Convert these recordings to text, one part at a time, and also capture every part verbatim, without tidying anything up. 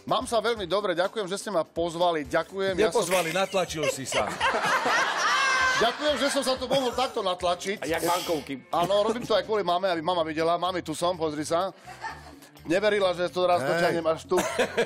Mám sa veľmi dobre, ďakujem, že ste ma pozvali, ďakujem. Nepozvali, ja som... natlačil si sa. Ďakujem, že som sa tu mohol takto natlačiť. A jak bankovky. Áno, robím to aj kvôli mame, aby mama videla. Mami, tu som, pozri sa. Neverila, že to raz doťahnem až tu.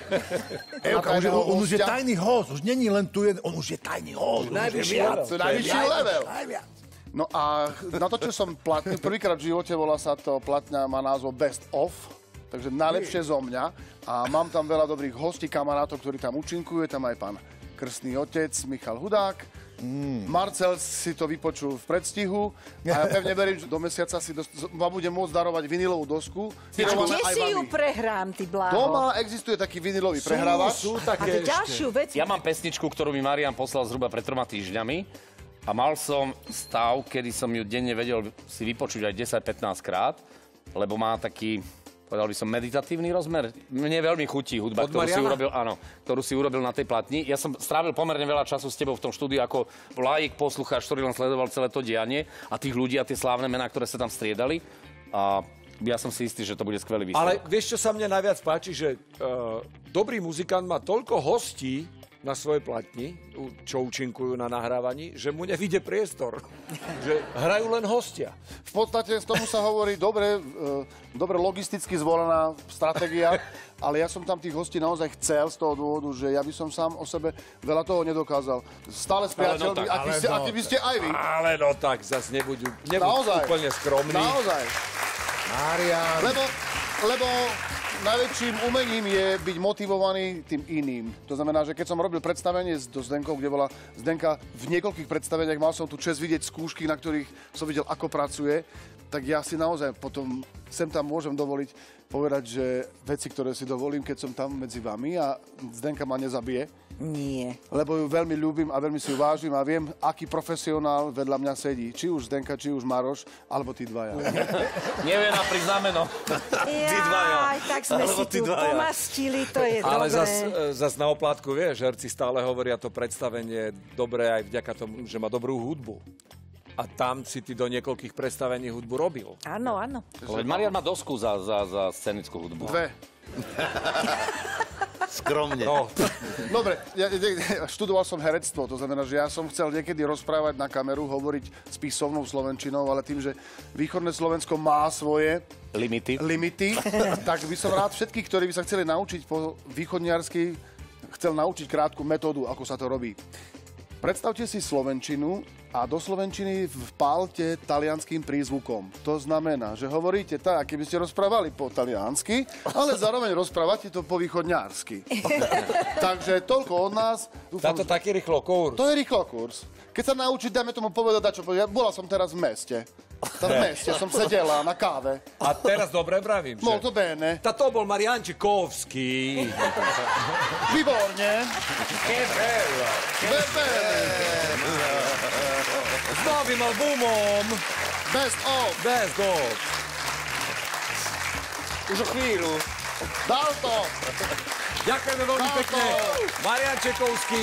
Evka, už, on už je tajný host, už není len tu jeden, on už je tajný host. Najvyšší level. To je najvyšší level. No a natočil som platňu, prvýkrát v živote, volá sa to, platňa má názov Best of, takže najlepšie zo mňa. A mám tam veľa dobrých hostí, kamarátov, ktorí tam účinkujú, je tam aj pán krstný otec Michal Hudák. Mm. Marcel si to vypočul v predstihu a ja pevne verím, že do mesiaca si vám budem môcť darovať vinilovú dosku. A kde si ju prehrám, ty bláho? Doma existuje taký vinilový prehrávač. Sú, sú také ešte. Ďalšiu vec. Ja mám pesničku, ktorú mi Marian poslal zhruba pred troma týždňami a mal som stav, kedy som ju denne vedel si vypočuť aj desať pätnásť krát, lebo má taký... Povedal by som meditatívny rozmer. Mne veľmi chutí hudba, ktorú si, urobil, áno, ktorú si urobil na tej platni. Ja som strávil pomerne veľa času s tebou v tom štúdiu ako laik, poslucháč, ktorý len sledoval celé to dianie a tých ľudí a tie slávne mená, ktoré sa tam striedali. A ja som si istý, že to bude skvelý výsledok. Ale vieš, čo sa mne najviac páči, že uh, dobrý muzikant má toľko hostí na svojej platni, čo účinkujú na nahrávaní, že mu nevíde priestor. Že hrajú len hostia. V podstate z tomu sa hovorí dobre, dobre logisticky zvolená stratégia, ale ja som tam tých hostí naozaj chcel z toho dôvodu, že ja by som sám o sebe veľa toho nedokázal. Stále s priateľmi, a ty by ste aj vy. Ale no tak, zase nebuď, nebuď úplne skromný. Naozaj. Marian. Lebo, lebo najväčším umením je byť motivovaný tým iným. To znamená, že keď som robil predstavenie s Zdenkou, kde bola Zdenka v niekoľkých predstaveniach, mal som tu čest vidieť skúšky, na ktorých som videl, ako pracuje, tak ja si naozaj potom sem tam môžem dovoliť povedať, že veci, ktoré si dovolím, keď som tam medzi vami a Zdenka ma nezabije. Nie. Lebo ju veľmi ľúbim a veľmi si ju vážim a viem, aký profesionál vedľa mňa sedí. Či už Zdenka, či už Maroš, alebo tí dvaja. Neviem a priznámeno. Tí dvaja. Aj tak sme alebo si tu dvaja. Pomastili, to je ale dobré. Ale zas na oplátku, vieš, herci stále hovoria to predstavenie dobré aj vďaka tomu, že má dobrú hudbu. A tam si ty do niekoľkých predstavení hudbu robil. Áno, áno. Marian má dosku za, za, za scenickú hudbu. Dve. Skromne. No. Dobre, ja, ja, študoval som herectvo, to znamená, že ja som chcel niekedy rozprávať na kameru, hovoriť spisovnou slovenčinou, ale tým, že východné Slovensko má svoje limity, limity tak by som rád všetkých, ktorí by sa chceli naučiť po východniarsky, chcel naučiť krátku metódu, ako sa to robí. Predstavte si slovenčinu a do slovenčiny vpálte talianským prízvukom. To znamená, že hovoríte tak, keby ste rozprávali po taliansky, ale zároveň rozprávate to po východňarsky. Takže toľko od nás. Dúfam, táto taký rýchlo kurz. To je rýchlo kurz. Keď sa naučiť, dajme tomu povedať, čo povedať. Bola som teraz v meste. Tam v meste som sedela na káve. A teraz dobre vravím, že? Molto bene. Tá to bol Marian Čikovský. Výborne. Che bello. Che bello. S novým albumom. Best of. Best of. Už o chvíľu. Dal to. Ďakujeme veľmi Dal pekne. to. Marian Čekovský.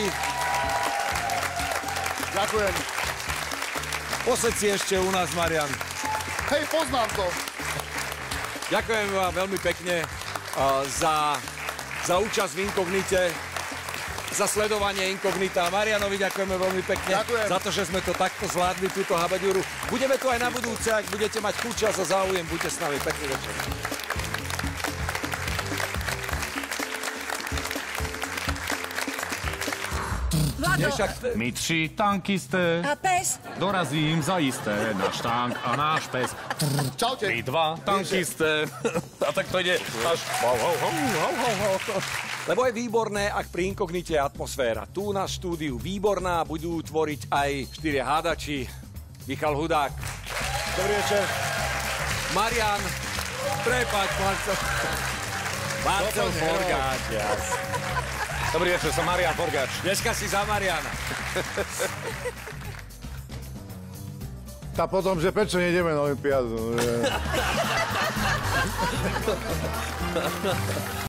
Ďakujem. Poseď si ešte u nás, Marian. Hej, poznám to. Ďakujem vám veľmi pekne uh, za, za účasť v Inkognite, za sledovanie Inkognita. Marianovi ďakujeme veľmi pekne Ďakujem. za to, že sme to takto zvládli, túto habaďuru. Budeme tu aj na budúce, ak budete mať chuť, čas a záujem, buďte s nami. Pekný večer. My tři tankisté, A pes? dorazím zajisté, náš tank a náš pes. Čaute. My dva tankisté. A tak to ide až... Lebo je výborné, ak pri Inkognite je atmosféra. Tu na štúdiu výborná, budú tvoriť aj štyria hádači. Michal Hudák. Dobrý večer. Marian. Prepáč, Marcel. Marcel Forgáč. Dobrý večer, som Marian Forgáč. Dneska si za Mariana. Tá potom, že prečo nejdeme na olympiádu?